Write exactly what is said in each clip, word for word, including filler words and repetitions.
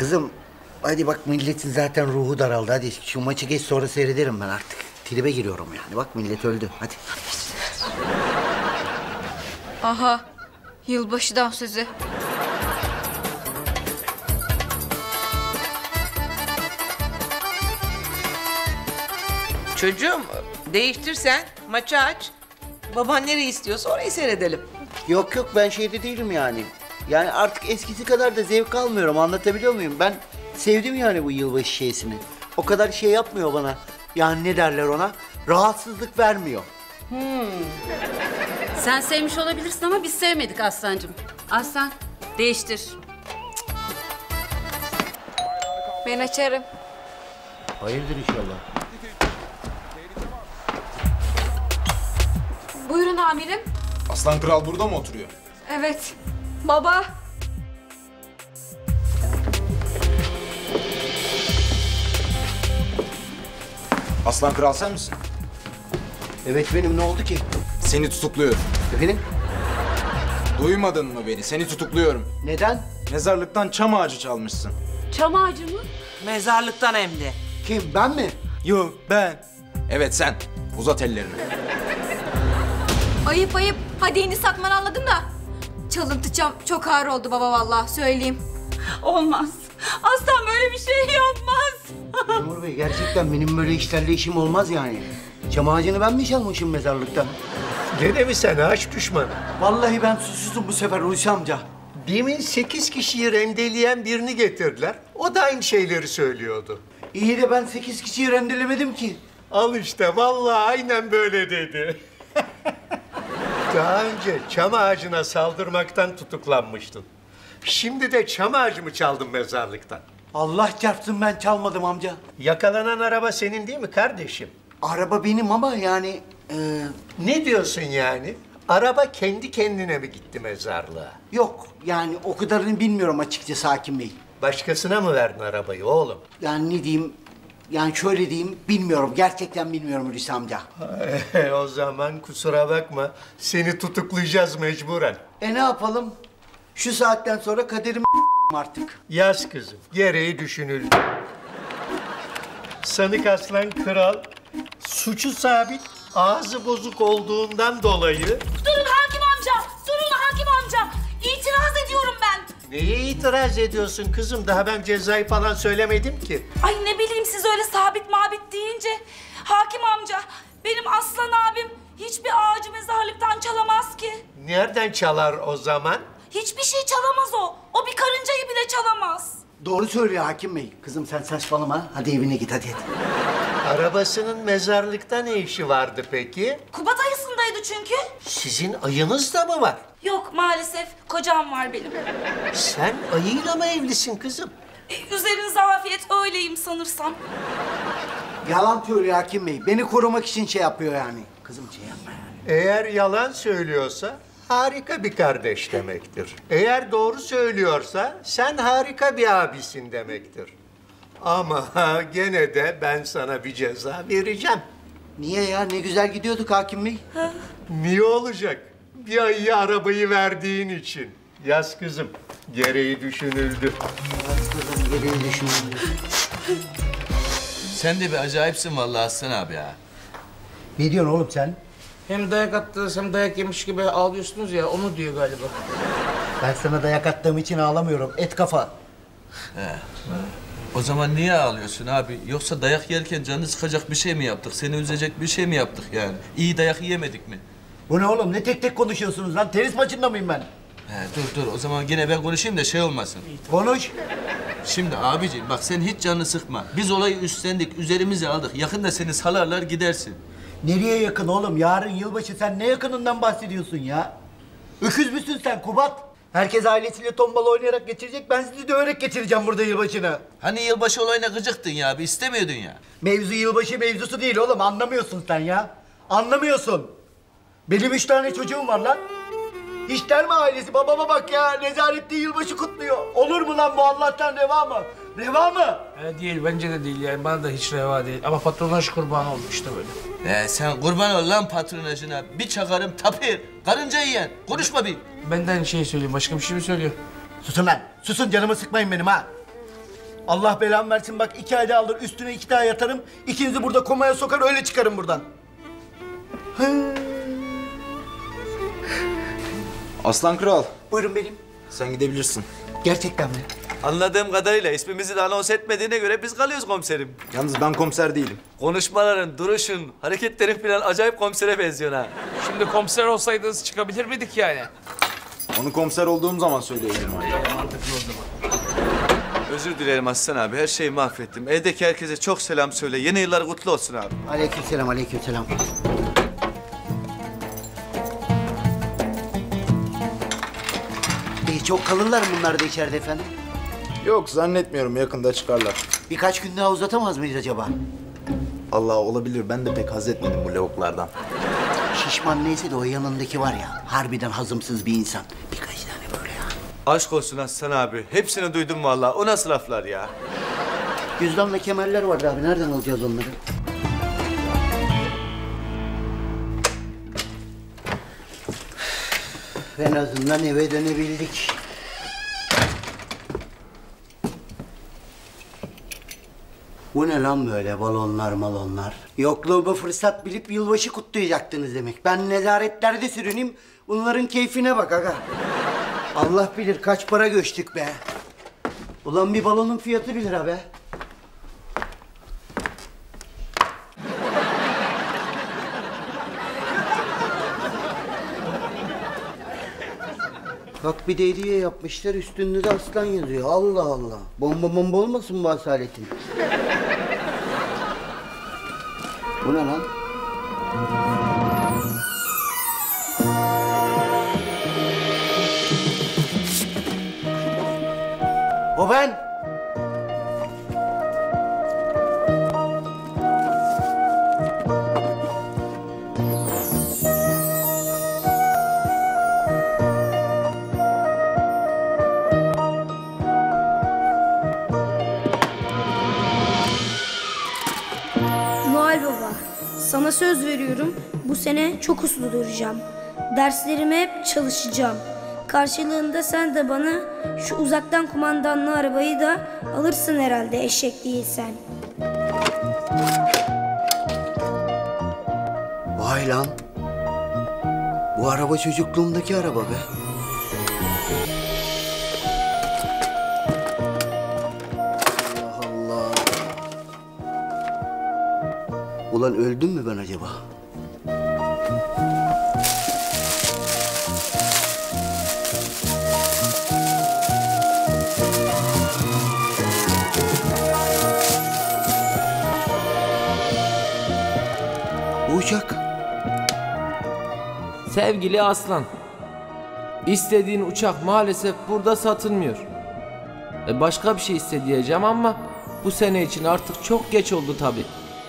Kızım hadi bak milletin zaten ruhu daraldı. Hadi şu maçı geç sonra seyrederim ben artık. Tribe giriyorum yani. Bak millet öldü. Hadi. Aha. Yılbaşı dansözü. Çocuğum değiştirsen maçı aç. Baban nereyi istiyorsa orayı seyredelim. Yok yok ben şeyde değilim yani. Yani artık eskisi kadar da zevk almıyorum. Anlatabiliyor muyum? Ben sevdim yani bu yılbaşı şeysini. O kadar şey yapmıyor bana. Yani ne derler ona? Rahatsızlık vermiyor. Sen sevmiş olabilirsin ama biz sevmedik Aslancığım. Aslan değiştir. Ben açarım. Hayırdır inşallah. Buyurun amirim. Aslan Kral burada mı oturuyor? Evet. Baba. Aslan Kral sen misin? Evet benim ne oldu ki? Seni tutukluyorum. Efendim? Duymadın mı beni? Seni tutukluyorum. Neden? Mezarlıktan çam ağacı çalmışsın. Çam ağacı mı? Mezarlıktan hem de. Kim? Ben mi? Yo ben. Evet sen. Uzat ellerini. Ayıp ayıp. Hadi yeni sakman anladım da. Çalıntı çam çok ağır oldu baba vallahi söyleyeyim. Olmaz. Aslan böyle bir şey yapmaz. Memur Bey gerçekten benim böyle işlerle işim olmaz yani. Çam ağacını ben mi çalmışım mezarlıktan? Gene mi sen ağaç düşmanı? Vallahi ben susuzum bu sefer Hulusi amca. Demin sekiz kişiyi rendeleyen birini getirdiler. O da aynı şeyleri söylüyordu. İyi de ben sekiz kişiyi rendelemedim ki. Al işte vallahi aynen böyle dedi. Daha önce çam ağacına saldırmaktan tutuklanmıştın. Şimdi de çam ağacı mı çaldın mezarlıktan? Allah çarpsın ben çalmadım amca. Yakalanan araba senin değil mi kardeşim? Araba benim ama yani... e, Ne diyorsun yani? Araba kendi kendine mi gitti mezarlığa? yok yani o kadarını bilmiyorum açıkçası Hakim Bey. Başkasına mı verdin arabayı oğlum? Yani ne diyeyim, yani şöyle diyeyim bilmiyorum. Gerçekten bilmiyorum Hulusi amca. O zaman kusura bakma. Seni tutuklayacağız mecburen. E ne yapalım? Şu saatten sonra kaderim artık. Yaz kızım. Gereği düşünüldü. Sanık Aslan Kral suçu sabit, ağzı bozuk olduğundan dolayı... Durun hakim amca! Durun hakim amca! İtiraz ediyorum ben! Neye itiraz ediyorsun kızım? Daha ben cezayı falan söylemedim ki. Ay ne bileyim siz öyle sabit mabit deyince. Hakim amca, benim Aslan abim hiçbir ağacı mezarlıktan çalamaz ki. Nereden çalar o zaman? Hiçbir şey çalamaz o. O bir karıncayı bile çalamaz. Doğru söylüyor Hakim Bey. Kızım sen saçmalama. Hadi evine git hadi. hadi. Arabasının mezarlıkta ne işi vardı peki? Kubat ayısındaydı çünkü. Sizin ayınız da mı var? Yok maalesef, kocam var benim. Sen ayıyla mı evlisin kızım? E, üzerinize afiyet, öyleyim sanırsam. Yalan söylüyor Hakim Bey. Beni korumak için şey yapıyor yani. Kızım şey yapma yani. Eğer yalan söylüyorsa harika bir kardeş demektir. Eğer doğru söylüyorsa sen harika bir abisin demektir. Ama gene de ben sana bir ceza vereceğim. Niye ya? Ne güzel gidiyorduk Hakim Bey. Niye olacak? Bir ayıya arabayı verdiğin için. Yaz kızım, gereği düşünüldü. Kızım geriye düşünüyorum. Sen de bir acayipsin vallahi Aslan abi ya. Ne diyorsun oğlum sen? Hem dayak attınız hem dayak yemiş gibi ağlıyorsunuz ya, onu diyor galiba. Ben sana dayak attığım için ağlamıyorum. Et kafa. He. O zaman niye ağlıyorsun abi? Yoksa dayak yerken canını sıkacak bir şey mi yaptık? Seni üzecek bir şey mi yaptık yani? İyi dayak yemedik mi? Bu ne oğlum? Ne tek tek konuşuyorsunuz lan? Tenis maçında mıyım ben? He, dur dur o zaman yine ben konuşayım da şey olmasın. Konuş. Şimdi abiciğim bak sen hiç canını sıkma. Biz olayı üstlendik, üzerimize aldık. Yakında seni salarlar gidersin. Nereye yakın oğlum? Yarın yılbaşı sen ne yakınından bahsediyorsun ya? Öküz müsün sen Kubat? Herkes ailesiyle tombala oynayarak geçirecek. Ben sizi döverek geçireceğim burada yılbaşını. Hani yılbaşı olayına gıcıktın ya abi, istemiyordun ya. Mevzu yılbaşı mevzusu değil oğlum. Anlamıyorsun sen ya. Anlamıyorsun. Benim üç tane çocuğum var lan. Hiç der mi ailesi? Babama bak ya. Nezarette yılbaşı kutluyor. Olur mu lan bu Allah'tan reva mı? Reva mı? He, değil, bence de değil yani, bana da hiç reva değil. Ama patronaj kurbanı oldu işte böyle. Ee, sen kurban ol lan patronajına. Bir çakarım tapir. Karınca yiyen. Konuşma bir. Benden şey söyleyeyim, başka bir şey mi söylüyor? Susun lan. Susun canımı sıkmayın benim ha. Allah belamı versin bak iki ayda alır üstüne iki daha yatarım. İkinizi burada komaya sokar öyle çıkarım buradan. Hı. Aslan Kral, Buyurun benim. sen gidebilirsin. Gerçekten mi? Anladığım kadarıyla ismimizi de anons etmediğine göre biz kalıyoruz komiserim. Yalnız ben komiser değilim. Konuşmaların, duruşun, hareketlerin falan acayip komisere benziyor ha. Şimdi komiser olsaydınız çıkabilir miydik yani? Onu komiser olduğum zaman söyleyebilirim. Özür dilerim Aslan abi, her şeyi mahvettim. Evdeki herkese çok selam söyle. Yeni yıllar kutlu olsun abi. Aleykümselam, aleykümselam. İyi, çok kalırlar mı bunlar da içeride efendim? Yok zannetmiyorum, yakında çıkarlar. Birkaç gün daha uzatamaz mıyız acaba? Allah olabilir, ben de pek haz etmedim bu lavuklardan. Şişman neyse de o yanındaki var ya, harbiden hazımsız bir insan. Birkaç tane böyle ya. Aşk olsun Aslan abi. Hepsini duydum vallahi. O nasıl laflar ya? Cüzdanla kemerler vardı abi, nereden alacağız onları? En azından eve dönebildik. Bu ne lan böyle balonlar malonlar? Yokluğumu fırsat bilip yılbaşı kutlayacaktınız demek. Ben nezaretlerde sürüneyim, bunların keyfine bak aga. Allah bilir kaç para göçtük be. Ulan bir balonun fiyatı bir lira be. Bak bir de hediye yapmışlar, üstünde de aslan yazıyor. Allah Allah. Bomba bomba olmasın bu asaletin? Bu ne lan? O ben. Noel Baba, sana söz veriyorum, bu sene çok uslu duracağım. Derslerime hep çalışacağım. Karşılığında sen de bana şu uzaktan kumandanlı arabayı da alırsın herhalde, eşek değilsen. Vay lan. Bu araba çocukluğumdaki araba be. Allah Allah. Ulan öldüm mü ben acaba? Bu uçak. Sevgili Aslan, istediğin uçak maalesef burada satılmıyor. E başka bir şey isteyeceğim ama bu sene için artık çok geç oldu tabii.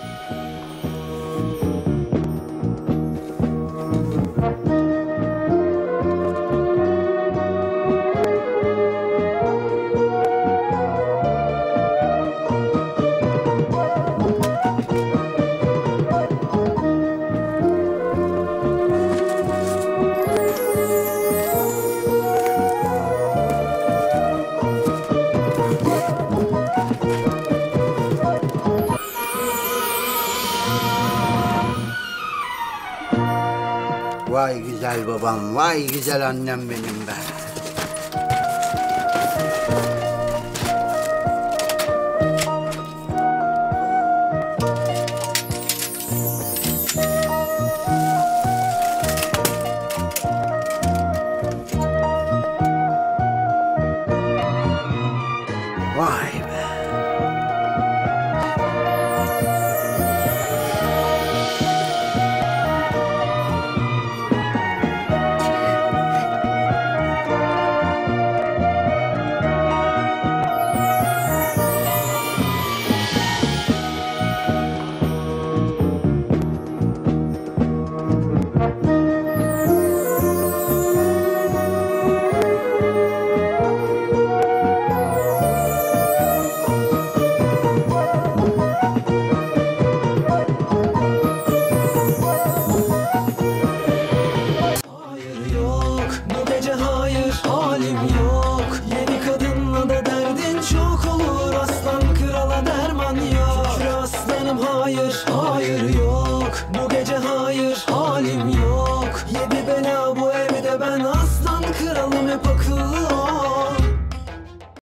Vay güzel babam, vay güzel annem benim be. Vay.